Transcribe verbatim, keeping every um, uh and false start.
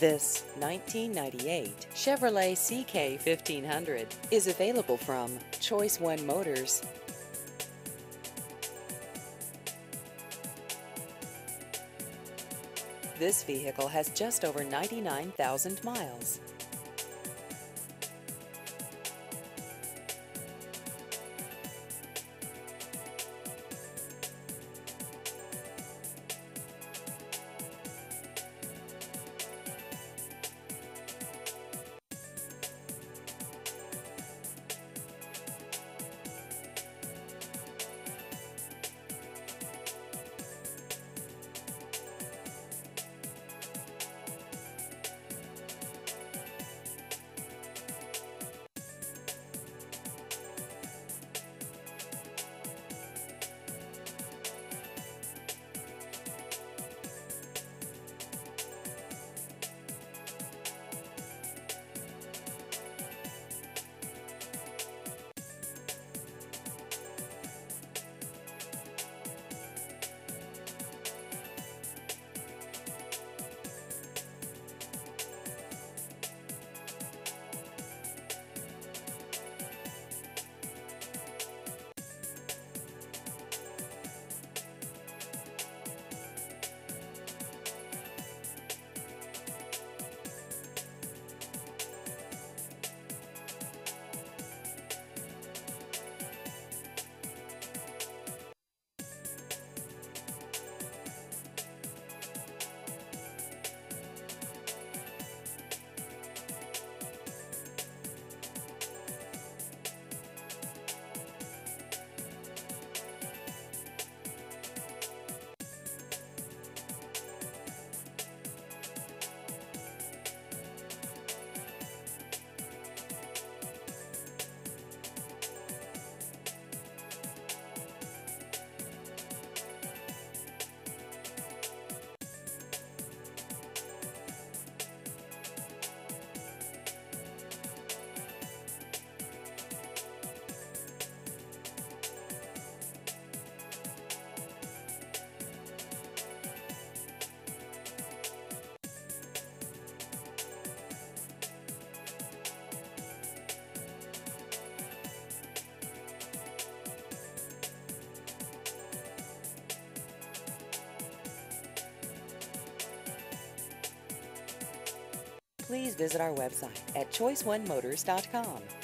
This nineteen ninety-eight Chevrolet C K fifteen hundred is available from Choice One Motors. This vehicle has just over ninety-nine thousand miles. Please visit our website at choice one motors dot com.